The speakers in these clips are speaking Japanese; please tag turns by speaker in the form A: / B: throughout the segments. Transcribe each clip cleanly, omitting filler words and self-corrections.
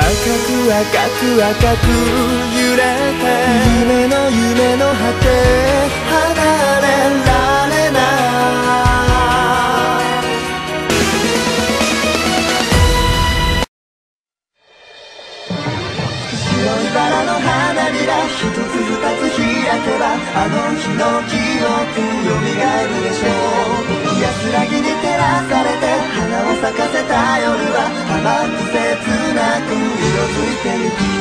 A: く赤く赤く揺れて夢の果て離れられない白いバラの花びら一つ二つ開けばあの日の記憶蘇るでしょう安らぎに照らされて花を咲かせた夜は甘く切なく色づいてゆく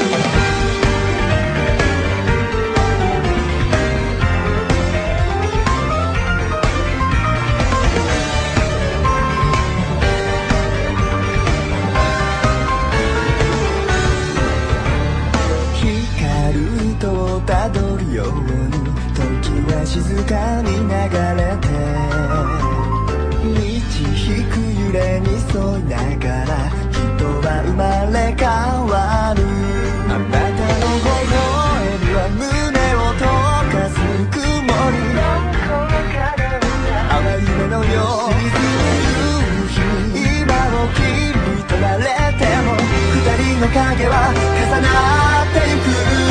A: 光る糸をたどるように時は静かに流れて道引く揺れに沿いながら人は生まれ変わるあなたの微笑みは胸を溶かす曇り淡い夢のよう沈む夕日今を切り取られても二人の影は重なってゆく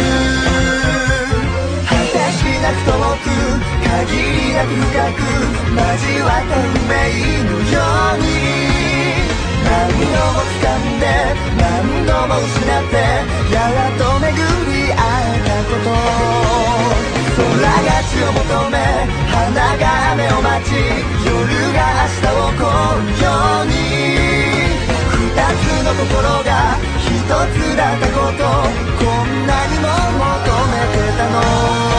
A: 果てしなく遠く限りなく深く交わった運命のように何度も掴んで何度も失ってやっと巡り会えたこと空が血を求め花が雨を待ち夜が明日を越うように二つの心が一つだったことこんなにも求めてたの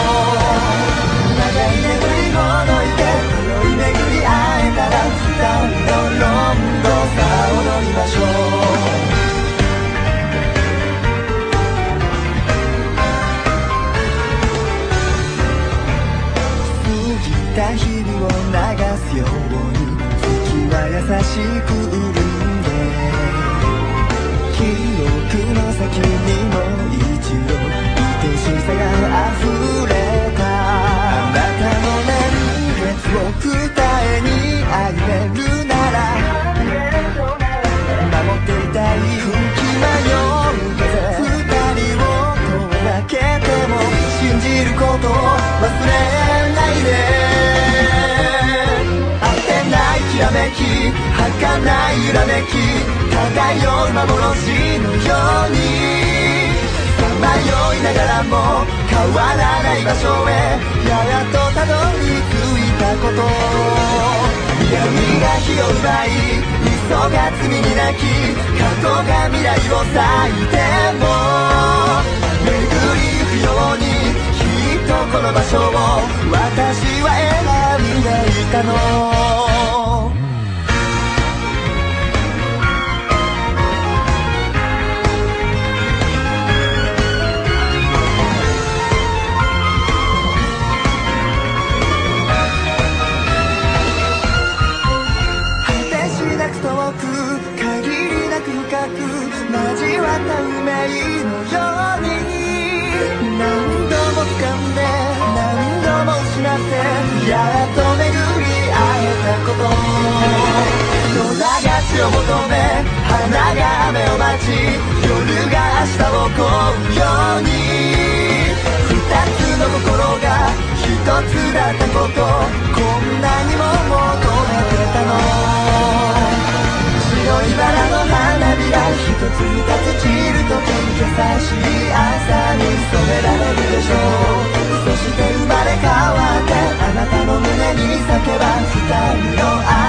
A: 長い巡りほどいて広い巡り会えたら二人のロンドさあ踊りましょう過ぎた日々を流すように月は優しく潤んで記憶の先にも一度愛しさが溢れたあなたの年月を二重に歩めるなら守っていたい吹き迷う風二人を遠ざけても信じることを忘れないで合ってないきらめき儚い揺らめき漂う幻のようにさまよいながらも変わらない場所へやっとたどり着いたこと闇が火を奪い急が罪に泣き過去が未来を裂いても巡りゆくようにきっとこの場所を私は選んでいたの遠く限りなく深く交わった運命のように何度も掴んで何度も失ってやっと巡り会えたこと空が血を求め花が雨を待ち夜が明日を越うように二つの心が一つだったことこんなにも求めてたの白いバラの花びら一つ二つ散るとき優しい朝に染められるでしょうそして生まれ変わってあなたの胸に咲けば二人の愛